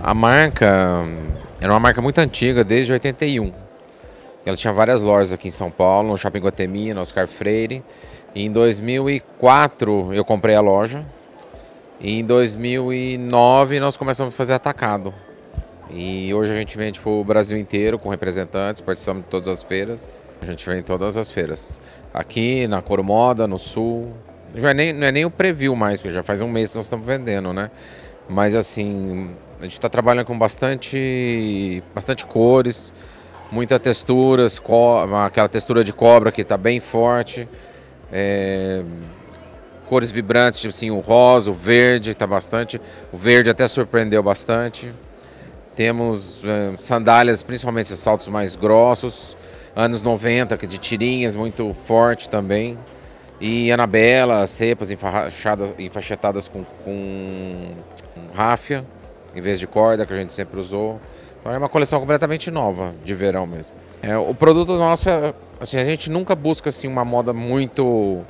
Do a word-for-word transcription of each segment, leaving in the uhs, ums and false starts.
A marca era uma marca muito antiga, desde oitenta e um. Ela tinha várias lojas aqui em São Paulo, no Shopping Guatemi, no Oscar Freire. E em dois mil e quatro eu comprei a loja. E em dois mil e nove nós começamos a fazer atacado. E hoje a gente vende para o Brasil inteiro com representantes, participamos de todas as feiras. A gente vende em todas as feiras. Aqui na Coro Moda, no Sul. Já é nem, não é nem o preview mais, porque já faz um mês que nós estamos vendendo, né? Mas assim, a gente está trabalhando com bastante, bastante cores, muitas texturas, aquela textura de cobra que está bem forte. É, cores vibrantes, tipo assim, o rosa, o verde, está bastante. O verde até surpreendeu bastante. Temos é, sandálias, principalmente esses saltos mais grossos, anos noventa, de tirinhas, muito forte também. E Anabela, cepas enfaixadas, enfaixetadas com, com, com ráfia, em vez de corda, que a gente sempre usou. Então é uma coleção completamente nova, de verão mesmo. É, o produto nosso, é, assim, a gente nunca busca assim, uma moda muito...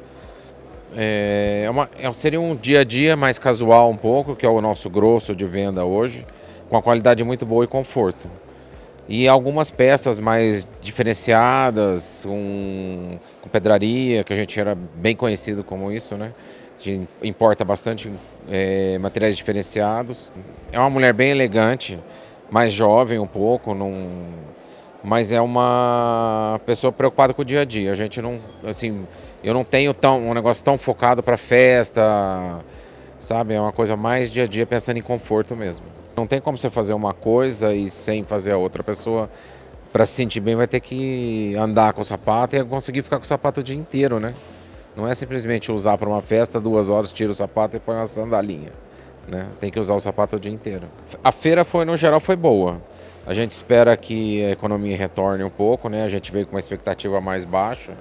É, é uma, é, seria um dia a dia mais casual um pouco, que é o nosso grosso de venda hoje, com a qualidade muito boa e conforto. E algumas peças mais diferenciadas, um, com pedraria, que a gente era bem conhecido como isso, né? A gente importa bastante é, materiais diferenciados. É uma mulher bem elegante, mais jovem um pouco, num, mas é uma pessoa preocupada com o dia a dia. A gente não, assim, eu não tenho tão, um negócio tão focado para festa, sabe? É uma coisa mais dia a dia, pensando em conforto mesmo. Não tem como você fazer uma coisa e sem fazer a outra. Pessoa, para se sentir bem, vai ter que andar com o sapato e conseguir ficar com o sapato o dia inteiro, né? Não é simplesmente usar para uma festa, duas horas, tira o sapato e põe uma sandalinha, né? Tem que usar o sapato o dia inteiro. A feira, foi, no geral, foi boa. A gente espera que a economia retorne um pouco, né? A gente veio com uma expectativa mais baixa,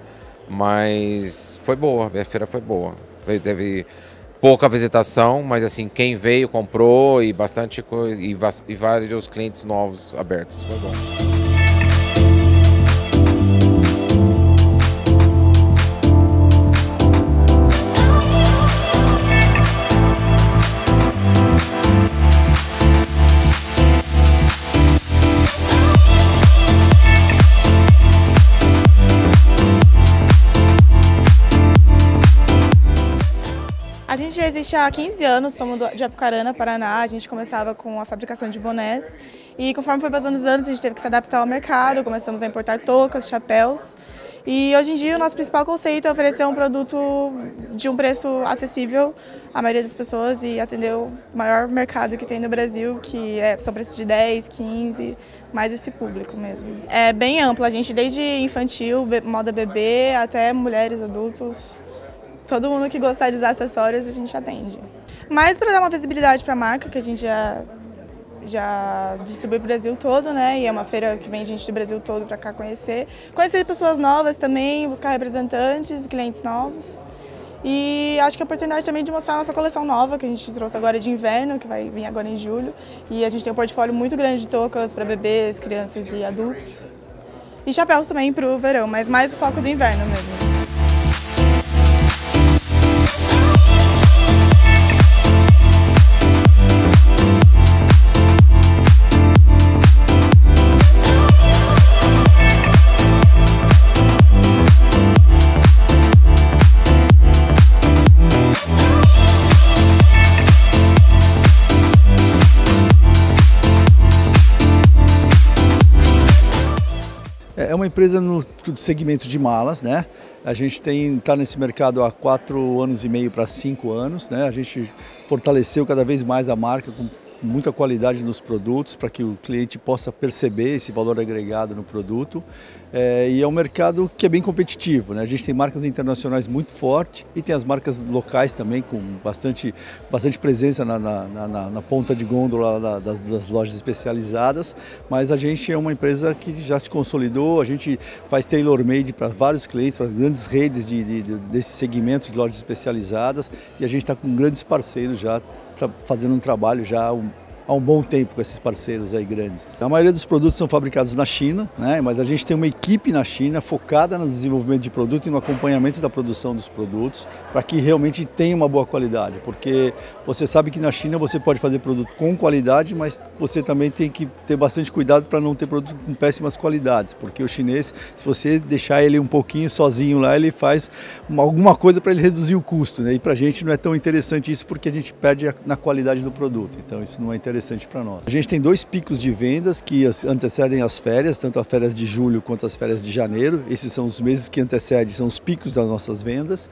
mas foi boa, a feira foi boa. Teve pouca visitação, mas assim, quem veio comprou e bastante e, e vários clientes novos abertos. Foi bom. A gente já existe há quinze anos, somos de Apucarana, Paraná. A gente começava com a fabricação de bonés e conforme foi passando os anos a gente teve que se adaptar ao mercado, começamos a importar toucas, chapéus e hoje em dia o nosso principal conceito é oferecer um produto de um preço acessível à maioria das pessoas e atender o maior mercado que tem no Brasil, que é, são preços de dez, quinze, mais esse público mesmo. É bem amplo, a gente desde infantil, moda bebê, até mulheres, adultos. Todo mundo que gostar de usar acessórios a gente atende. Mas para dar uma visibilidade para a marca, que a gente já, já distribui para o Brasil todo, né? E é uma feira que vem gente do Brasil todo para cá conhecer. Conhecer pessoas novas também, buscar representantes, clientes novos. E acho que a oportunidade também de mostrar a nossa coleção nova, que a gente trouxe agora de inverno, que vai vir agora em julho. E a gente tem um portfólio muito grande de toucas para bebês, crianças e adultos. E chapéus também para o verão, mas mais o foco do inverno mesmo. É uma empresa no segmento de malas, né? A gente está nesse mercado há quatro anos e meio para cinco anos, né? A gente fortaleceu cada vez mais a marca com muita qualidade nos produtos para que o cliente possa perceber esse valor agregado no produto. É, e é um mercado que é bem competitivo, né? A gente tem marcas internacionais muito fortes e tem as marcas locais também com bastante, bastante presença na, na, na, na ponta de gôndola da, das, das lojas especializadas, mas a gente é uma empresa que já se consolidou, a gente faz tailor-made para vários clientes, para grandes redes de, de, de, desse segmento de lojas especializadas e a gente está com grandes parceiros já fazendo um trabalho já há um bom tempo com esses parceiros aí grandes. A maioria dos produtos são fabricados na China, né? Mas a gente tem uma equipe na China focada no desenvolvimento de produto e no acompanhamento da produção dos produtos para que realmente tenha uma boa qualidade, porque você sabe que na China você pode fazer produto com qualidade, mas você também tem que ter bastante cuidado para não ter produto com péssimas qualidades, porque o chinês, se você deixar ele um pouquinho sozinho lá, ele faz uma, alguma coisa para ele reduzir o custo, né? E para a gente não é tão interessante isso porque a gente perde na qualidade do produto, então isso não é interessante para nós. A gente tem dois picos de vendas que antecedem as férias, tanto as férias de julho quanto as férias de janeiro. Esses são os meses que antecedem, são os picos das nossas vendas.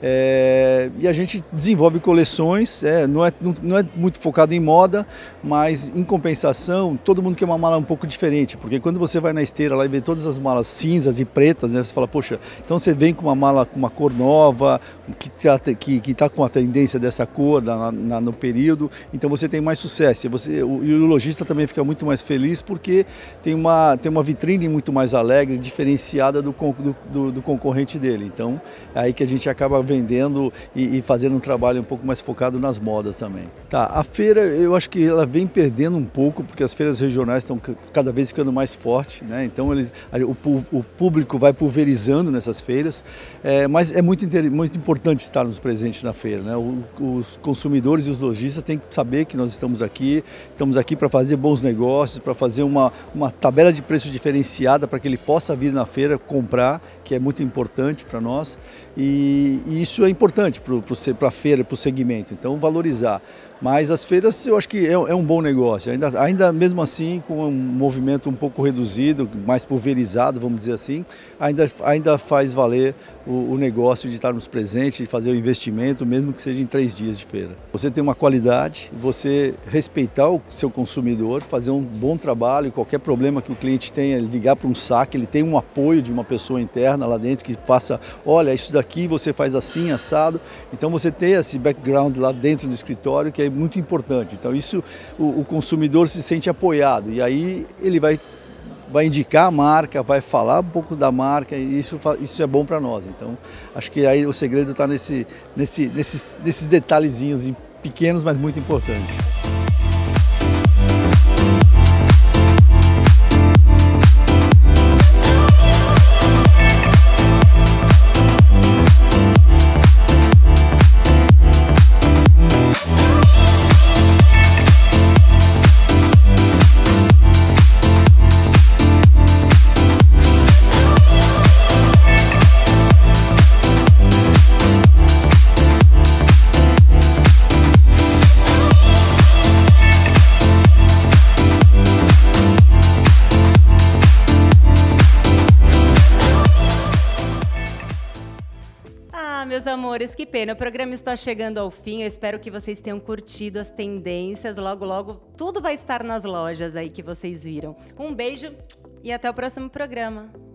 É, e a gente desenvolve coleções, é, não, é, não, não é muito focado em moda, mas em compensação, todo mundo quer uma mala um pouco diferente, porque quando você vai na esteira lá e vê todas as malas cinzas e pretas, né, você fala, poxa, então você vem com uma mala com uma cor nova, que está que, que tá com a tendência dessa cor na, na, no período, então você tem mais sucesso. E, você, o, e o lojista também fica muito mais feliz porque tem uma, tem uma vitrine muito mais alegre, diferenciada do, do, do, do concorrente dele. Então é aí que a gente acaba vendendo e, e fazendo um trabalho um pouco mais focado nas modas também. Tá, a feira eu acho que ela vem perdendo um pouco porque as feiras regionais estão cada vez ficando mais fortes, né? Então eles, o, o público vai pulverizando nessas feiras, é, mas é muito, muito importante estarmos presentes na feira, né? O, os consumidores e os lojistas têm que saber que nós estamos aqui, estamos aqui para fazer bons negócios, para fazer uma, uma tabela de preços diferenciada para que ele possa vir na feira comprar, que é muito importante para nós, e, e isso é importante para a feira, para o segmento, então valorizar. Mas as feiras eu acho que é, é um bom negócio, ainda, ainda mesmo assim com um movimento um pouco reduzido, mais pulverizado, vamos dizer assim, ainda, ainda faz valer o, o negócio de estarmos presentes, de fazer o investimento, mesmo que seja em três dias de feira. Você tem uma qualidade, você respeitar o seu consumidor, fazer um bom trabalho, qualquer problema que o cliente tenha, ligar para um saque, ele tem um apoio de uma pessoa interna lá dentro que faça, olha, isso daqui você faz assim, assado. Então você ter esse background lá dentro do escritório que é muito importante. Então isso, o, o consumidor se sente apoiado e aí ele vai, vai indicar a marca, vai falar um pouco da marca e isso, isso é bom para nós. Então acho que aí o segredo está nesse, nesse, nesses, nesses detalhezinhos pequenos, mas muito importantes. Meus amores, que pena. O programa está chegando ao fim. Eu espero que vocês tenham curtido as tendências. Logo, logo, tudo vai estar nas lojas aí que vocês viram. Um beijo e até o próximo programa.